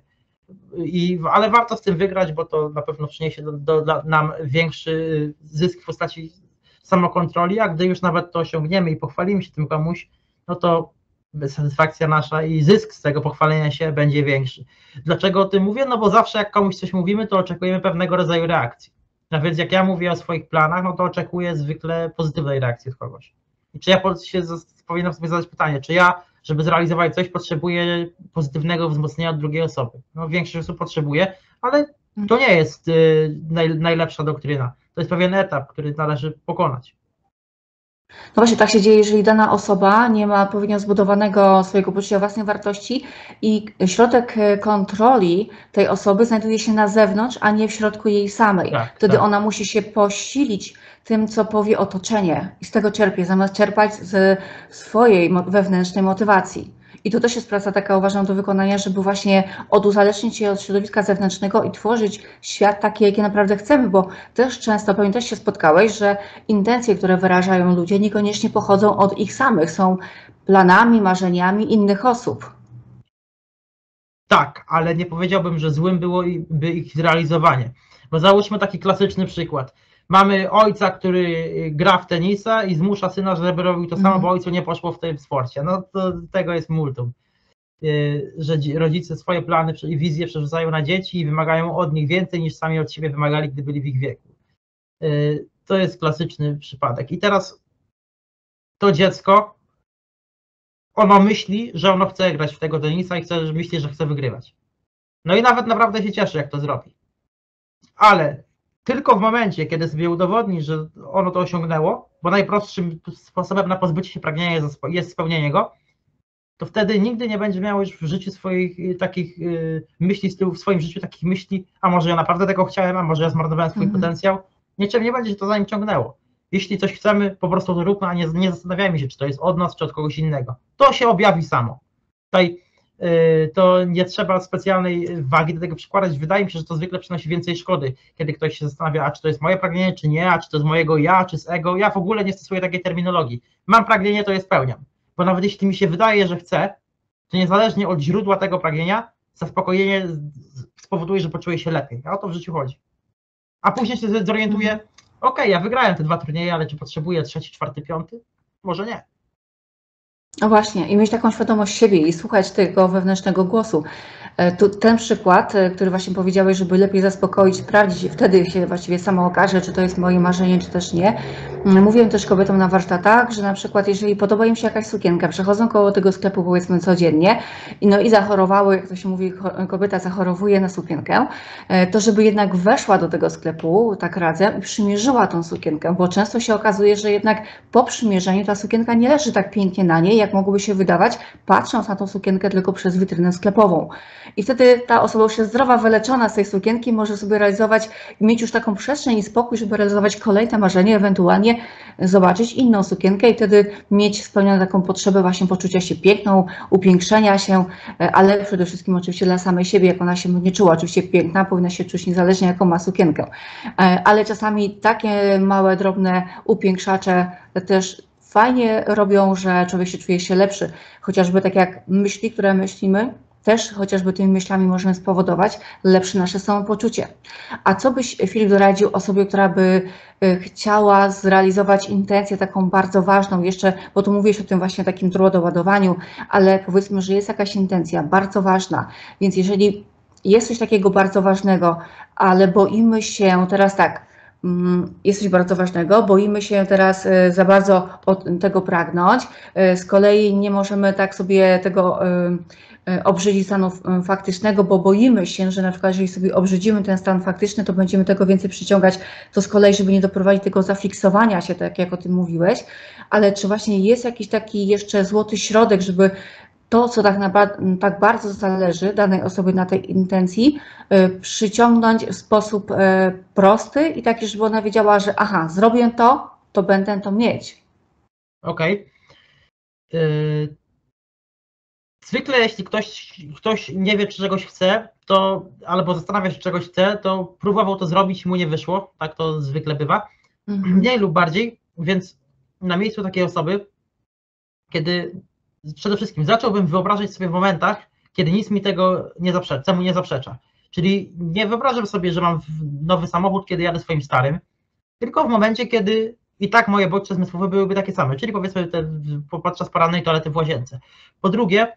I, ale warto z tym wygrać, bo to na pewno przyniesie do, do, do nam większy zysk w postaci samokontroli, a gdy już nawet to osiągniemy i pochwalimy się tym komuś, no to satysfakcja nasza i zysk z tego pochwalenia się będzie większy. Dlaczego o tym mówię? No bo zawsze jak komuś coś mówimy, to oczekujemy pewnego rodzaju reakcji. A więc jak ja mówię o swoich planach, no to oczekuję zwykle pozytywnej reakcji od kogoś. I czy ja się, powinienem sobie zadać pytanie, czy ja, żeby zrealizować coś, potrzebuję pozytywnego wzmocnienia od drugiej osoby? No większość osób potrzebuje, ale to nie jest y, naj, najlepsza doktryna. To jest pewien etap, który należy pokonać. No właśnie tak się dzieje, jeżeli dana osoba nie ma odpowiednio zbudowanego swojego poczucia własnej wartości i środek kontroli tej osoby znajduje się na zewnątrz, a nie w środku jej samej. Tak, Wtedy tak. ona musi się posilić tym, co powie otoczenie i z tego czerpie, zamiast czerpać z swojej wewnętrznej motywacji. I tu też jest praca taka, uważam, do wykonania, żeby właśnie oduzależnić się od środowiska zewnętrznego i tworzyć świat taki, jaki naprawdę chcemy, bo też często, pewnie też się spotkałeś, że intencje, które wyrażają ludzie, niekoniecznie pochodzą od ich samych, są planami, marzeniami innych osób. Tak, ale nie powiedziałbym, że złym byłoby ich zrealizowanie. Bo załóżmy taki klasyczny przykład. Mamy ojca, który gra w tenisa i zmusza syna, żeby robił to samo, mm. bo ojcu nie poszło w tym sporcie. No to tego jest multum. Że rodzice swoje plany i wizje przerzucają na dzieci i wymagają od nich więcej niż sami od siebie wymagali, gdy byli w ich wieku. To jest klasyczny przypadek. I teraz to dziecko, ono myśli, że ono chce grać w tego tenisa i chce, że myśli, że chce wygrywać. No i nawet naprawdę się cieszy, jak to zrobi. Ale tylko w momencie, kiedy sobie udowodni, że ono to osiągnęło, bo najprostszym sposobem na pozbycie się pragnienia jest spełnienie go, to wtedy nigdy nie będzie miało już w życiu swoich takich myśli z tyłu, w swoim życiu takich myśli, a może ja naprawdę tego chciałem, a może ja zmarnowałem swój mm-hmm. potencjał. Niczym nie będzie się to za nim ciągnęło. Jeśli coś chcemy, po prostu to róbmy, a nie, nie zastanawiajmy się, czy to jest od nas, czy od kogoś innego. To się objawi samo. Tutaj to nie trzeba specjalnej wagi do tego przykładać. Wydaje mi się, że to zwykle przynosi więcej szkody, kiedy ktoś się zastanawia, a czy to jest moje pragnienie, czy nie, a czy to z mojego ja, czy z ego. Ja w ogóle nie stosuję takiej terminologii. Mam pragnienie, to je spełniam. Bo nawet jeśli mi się wydaje, że chcę, to niezależnie od źródła tego pragnienia, zaspokojenie spowoduje, że poczuję się lepiej. A o to w życiu chodzi. A później się zorientuję, okej, okay, ja wygrałem te dwa turnieje, ale czy potrzebuję trzeci, czwarty, piąty? Może nie. No właśnie, i mieć taką świadomość siebie i słuchać tego wewnętrznego głosu. Tu, ten przykład, który właśnie powiedziałeś, żeby lepiej zaspokoić, sprawdzić i wtedy się właściwie samo okaże, czy to jest moje marzenie, czy też nie. Mówiłem też kobietom na warsztatach, że na przykład jeżeli podoba im się jakaś sukienka, przechodzą koło tego sklepu powiedzmy codziennie i no i zachorowały, jak to się mówi, kobieta zachorowuje na sukienkę, to żeby jednak weszła do tego sklepu, tak radzę, i przymierzyła tą sukienkę, bo często się okazuje, że jednak po przymierzeniu ta sukienka nie leży tak pięknie na niej, jak mogłoby się wydawać, patrząc na tą sukienkę tylko przez witrynę sklepową. I wtedy ta osoba już jest zdrowa, wyleczona z tej sukienki, może sobie realizować i mieć już taką przestrzeń i spokój, żeby realizować kolejne marzenie, ewentualnie zobaczyć inną sukienkę i wtedy mieć spełnioną taką potrzebę właśnie poczucia się piękną, upiększenia się, ale przede wszystkim oczywiście dla samej siebie, jak ona się nie czuła. Oczywiście piękna powinna się czuć niezależnie jaką ma sukienkę, ale czasami takie małe, drobne upiększacze też fajnie robią, że człowiek się czuje się lepszy. Chociażby tak jak myśli, które myślimy, też chociażby tymi myślami możemy spowodować lepsze nasze samopoczucie. A co byś, Filip, doradził osobie, która by chciała zrealizować intencję taką bardzo ważną, jeszcze, bo tu mówisz o tym właśnie takim doładowaniu, ale powiedzmy, że jest jakaś intencja bardzo ważna, więc jeżeli jest coś takiego bardzo ważnego, ale boimy się teraz tak, jest coś bardzo ważnego, boimy się teraz za bardzo tego pragnąć, z kolei nie możemy tak sobie tego obrzydzić stanu faktycznego, bo boimy się, że na przykład jeżeli sobie obrzydzimy ten stan faktyczny, to będziemy tego więcej przyciągać, to z kolei, żeby nie doprowadzić tego zafiksowania się, tak jak o tym mówiłeś, ale czy właśnie jest jakiś taki jeszcze złoty środek, żeby to, co tak, naprawdę, tak bardzo zależy danej osobie na tej intencji, przyciągnąć w sposób prosty i taki, żeby ona wiedziała, że aha, zrobię to, to będę to mieć. Okej. Okay. Yy, zwykle jeśli ktoś, ktoś nie wie, czy czegoś chce, to albo zastanawia się, czy czegoś chce, to próbował to zrobić i mu nie wyszło. Tak to zwykle bywa. Mhm. Mniej lub bardziej, więc na miejscu takiej osoby, kiedy przede wszystkim zacząłbym wyobrażać sobie w momentach, kiedy nic mi tego nie zaprzecza, temu nie zaprzecza. Czyli nie wyobrażam sobie, że mam nowy samochód, kiedy jadę swoim starym, tylko w momencie, kiedy i tak moje bodźce zmysłowe byłyby takie same, czyli powiedzmy te, podczas porannej toalety w łazience. Po drugie,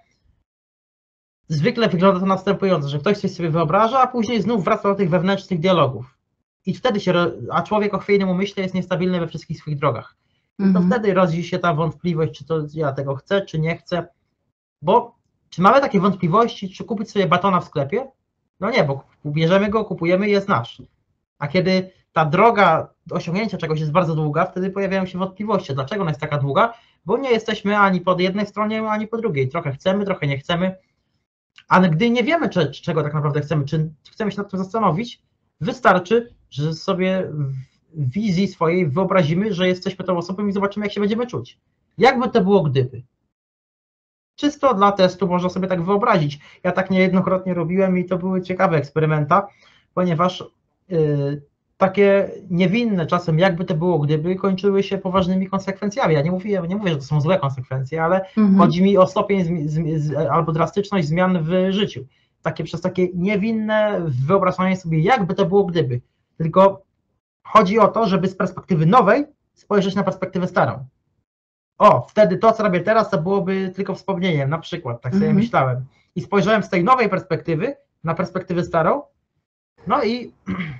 zwykle wygląda to następująco, że ktoś coś sobie wyobraża, a później znów wraca do tych wewnętrznych dialogów. I wtedy się, a człowiek o chwiejnym umyśle jest niestabilny we wszystkich swoich drogach. Mm-hmm. To wtedy rodzi się ta wątpliwość, czy to ja tego chcę, czy nie chcę. Bo czy mamy takie wątpliwości, czy kupić sobie batona w sklepie? No nie, bo bierzemy go, kupujemy i jest nasz. A kiedy ta droga do osiągnięcia czegoś jest bardzo długa, wtedy pojawiają się wątpliwości. Dlaczego ona jest taka długa? Bo nie jesteśmy ani po jednej stronie, ani po drugiej. Trochę chcemy, trochę nie chcemy. Ale gdy nie wiemy, czy, czy czego tak naprawdę chcemy, czy chcemy się nad tym zastanowić, wystarczy, że sobie w wizji swojej wyobrazimy, że jesteśmy tą osobą i zobaczymy, jak się będziemy czuć. Jakby to było gdyby. Czysto dla testu można sobie tak wyobrazić. Ja tak niejednokrotnie robiłem i to były ciekawe eksperymenta, ponieważ yy, takie niewinne czasem, jakby to było gdyby, kończyły się poważnymi konsekwencjami. Ja nie mówię, nie mówię, że to są złe konsekwencje, ale mhm. chodzi mi o stopień z, z, z, albo drastyczność zmian w życiu. Takie przez takie niewinne wyobrażanie sobie, jakby to było gdyby. Tylko chodzi o to, żeby z perspektywy nowej spojrzeć na perspektywę starą. O, wtedy to, co robię teraz, to byłoby tylko wspomnieniem, na przykład, tak sobie mm-hmm. myślałem. I spojrzałem z tej nowej perspektywy na perspektywę starą, no i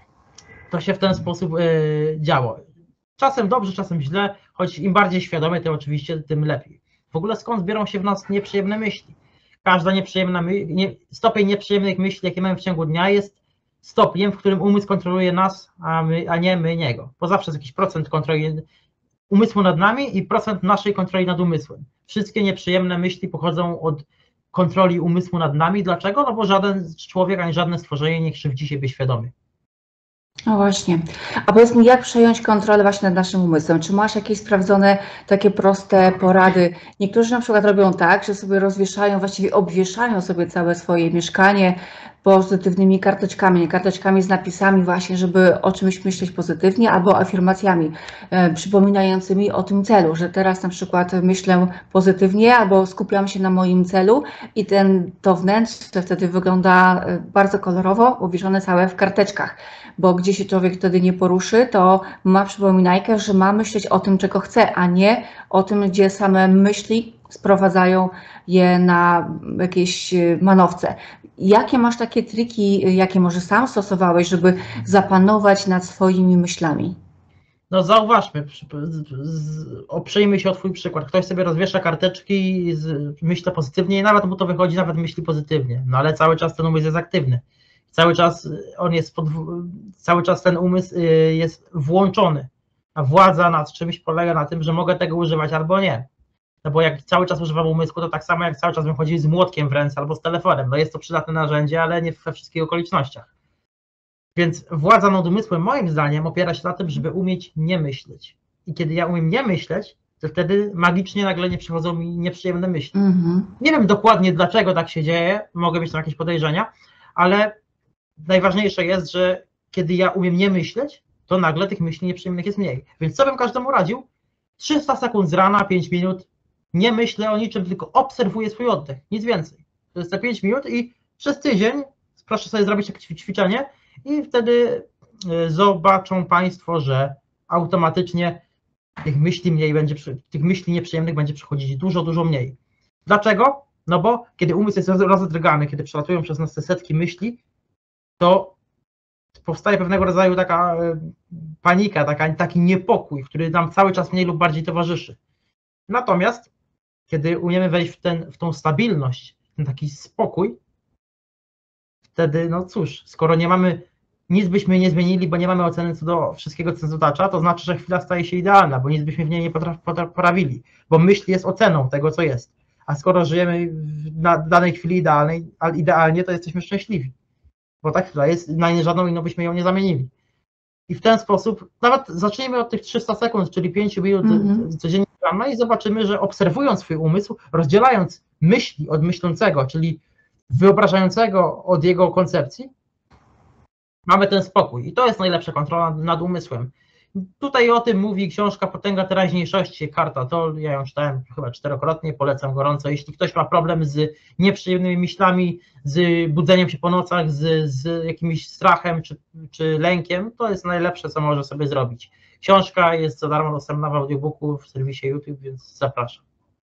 to się w ten sposób yy, działo. Czasem dobrze, czasem źle, choć im bardziej świadomy, tym oczywiście, tym lepiej. W ogóle skąd biorą się w nas nieprzyjemne myśli? Każda nieprzyjemna my, nie, stopień nieprzyjemnych myśli, jakie mamy w ciągu dnia, jest stopniem, w którym umysł kontroluje nas, a, my, a nie my niego. Bo zawsze jest jakiś procent kontroli umysłu nad nami i procent naszej kontroli nad umysłem. Wszystkie nieprzyjemne myśli pochodzą od kontroli umysłu nad nami. Dlaczego? No bo żaden człowiek, ani żadne stworzenie nie krzywdzi siebie świadomie. No właśnie. A powiedz mi, jak przejąć kontrolę właśnie nad naszym umysłem? Czy masz jakieś sprawdzone, takie proste porady? Niektórzy na przykład robią tak, że sobie rozwieszają, właściwie obwieszają sobie całe swoje mieszkanie pozytywnymi karteczkami, karteczkami z napisami właśnie, żeby o czymś myśleć pozytywnie, albo afirmacjami e, przypominającymi o tym celu, że teraz na przykład myślę pozytywnie, albo skupiam się na moim celu i ten, to wnętrze wtedy wygląda bardzo kolorowo, obwieszone całe w karteczkach, bo gdzie się człowiek wtedy nie poruszy, to ma przypominajkę, że ma myśleć o tym, czego chce, a nie o tym, gdzie same myśli sprowadzają je na jakieś manowce. Jakie masz takie triki, jakie może sam stosowałeś, żeby zapanować nad swoimi myślami? No zauważmy, oprzyjmy się o twój przykład. Ktoś sobie rozwiesza karteczki i myśli pozytywnie i nawet mu to wychodzi, nawet myśli pozytywnie, no ale cały czas ten umysł jest aktywny. Cały czas on jest, pod, cały czas ten umysł jest włączony, a władza nad czymś polega na tym, że mogę tego używać albo nie. No bo jak cały czas używam umysłu, to tak samo jak cały czas bym chodził z młotkiem w ręce albo z telefonem. No jest to przydatne narzędzie, ale nie we wszystkich okolicznościach. Więc władza nad umysłem moim zdaniem opiera się na tym, żeby umieć nie myśleć. I kiedy ja umiem nie myśleć, to wtedy magicznie nagle nie przychodzą mi nieprzyjemne myśli. Mm-hmm. Nie wiem dokładnie dlaczego tak się dzieje, mogę mieć tam jakieś podejrzenia, ale najważniejsze jest, że kiedy ja umiem nie myśleć, to nagle tych myśli nieprzyjemnych jest mniej. Więc co bym każdemu radził? trzysta sekund z rana, pięć minut, nie myślę o niczym, tylko obserwuję swój oddech, nic więcej. To jest te pięć minut i przez tydzień proszę sobie zrobić takie ćwiczenie i wtedy zobaczą Państwo, że automatycznie tych myśli mniej będzie, tych myśli nieprzyjemnych będzie przychodzić dużo, dużo mniej. Dlaczego? No bo kiedy umysł jest rozdrgany, kiedy przelatują przez nas te setki myśli, to powstaje pewnego rodzaju taka panika, taka, taki niepokój, który nam cały czas mniej lub bardziej towarzyszy. Natomiast kiedy umiemy wejść w, ten, w tą stabilność, w ten taki spokój, wtedy, no cóż, skoro nie mamy, nic byśmy nie zmienili, bo nie mamy oceny co do wszystkiego, co nas otacza, to znaczy, że chwila staje się idealna, bo nic byśmy w niej nie poprawili, bo myśl jest oceną tego, co jest. A skoro żyjemy na danej chwili idealnej, idealnie, to jesteśmy szczęśliwi, bo ta chwila jest, na żadną inną byśmy ją nie zamienili. I w ten sposób, nawet zacznijmy od tych trzystu sekund, czyli pięciu minut mm-hmm. codziennie i zobaczymy, że obserwując swój umysł, rozdzielając myśli od myślącego, czyli wyobrażającego od jego koncepcji, mamy ten spokój. I to jest najlepsza kontrola nad umysłem. Tutaj o tym mówi książka Potęga Teraźniejszości, Karta Toll, ja ją czytałem chyba czterokrotnie, polecam gorąco. Jeśli ktoś ma problem z nieprzyjemnymi myślami, z budzeniem się po nocach, z, z jakimś strachem czy, czy lękiem, to jest najlepsze, co może sobie zrobić. Książka jest za darmo dostępna w audiobooku w serwisie YouTube, więc zapraszam.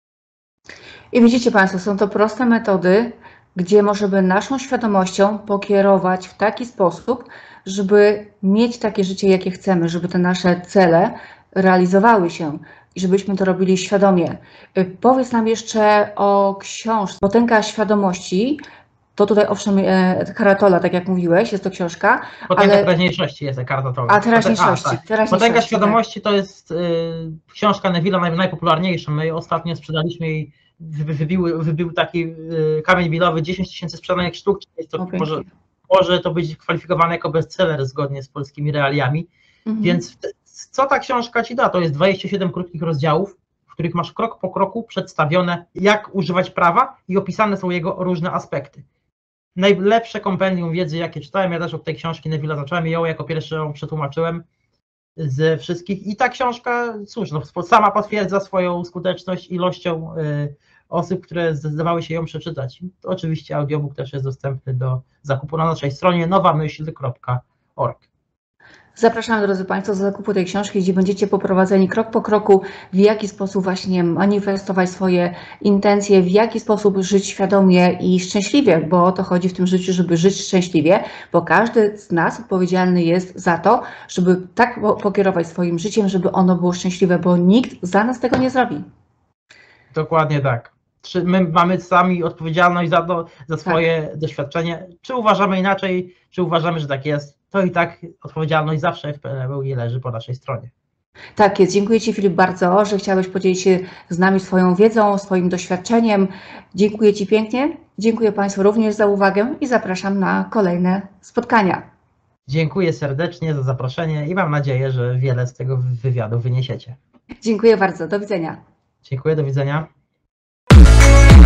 I widzicie Państwo, są to proste metody, gdzie możemy naszą świadomością pokierować w taki sposób, żeby mieć takie życie, jakie chcemy, żeby te nasze cele realizowały się i żebyśmy to robili świadomie. Powiedz nam jeszcze o książce Potęga Świadomości. To tutaj owszem Eckhart Tolla, tak jak mówiłeś, jest to książka. Potęga ale... teraźniejszości jest Eckhart Tolla. A teraźniejszości. A, tak. teraźniejszości Potęga Świadomości tak. To jest y, książka Neville'a naj, najpopularniejsza. My ostatnio sprzedaliśmy jej, wybił, wybił taki y, kamień milowy, dziesięć tysięcy sprzedanych sztuk. To okay. może, może to być kwalifikowane jako bestseller zgodnie z polskimi realiami. Mhm. Więc co ta książka Ci da? To jest dwadzieścia siedem krótkich rozdziałów, w których masz krok po kroku przedstawione, jak używać prawa i opisane są jego różne aspekty. Najlepsze kompendium wiedzy, jakie czytałem, ja też od tej książki Neville'a zacząłem i ją jako pierwszą przetłumaczyłem ze wszystkich. I ta książka, cóż, no, sama potwierdza swoją skuteczność ilością y, osób, które zdecydowały się ją przeczytać. Oczywiście audiobook też jest dostępny do zakupu na naszej stronie nowamyśl kropka org. Zapraszamy, drodzy Państwo, do zakupu tej książki, gdzie będziecie poprowadzeni krok po kroku, w jaki sposób właśnie manifestować swoje intencje, w jaki sposób żyć świadomie i szczęśliwie, bo o to chodzi w tym życiu, żeby żyć szczęśliwie, bo każdy z nas odpowiedzialny jest za to, żeby tak pokierować swoim życiem, żeby ono było szczęśliwe, bo nikt za nas tego nie zrobi. Dokładnie tak. Czy my mamy sami odpowiedzialność za to, za swoje tak. doświadczenie, czy uważamy inaczej, czy uważamy, że tak jest, to i tak odpowiedzialność zawsze w pełni leży po naszej stronie. Tak jest. Dziękuję Ci, Filip, bardzo, że chciałeś podzielić się z nami swoją wiedzą, swoim doświadczeniem. Dziękuję Ci pięknie. Dziękuję Państwu również za uwagę i zapraszam na kolejne spotkania. Dziękuję serdecznie za zaproszenie i mam nadzieję, że wiele z tego wywiadu wyniesiecie. Dziękuję bardzo. Do widzenia. Dziękuję, do widzenia.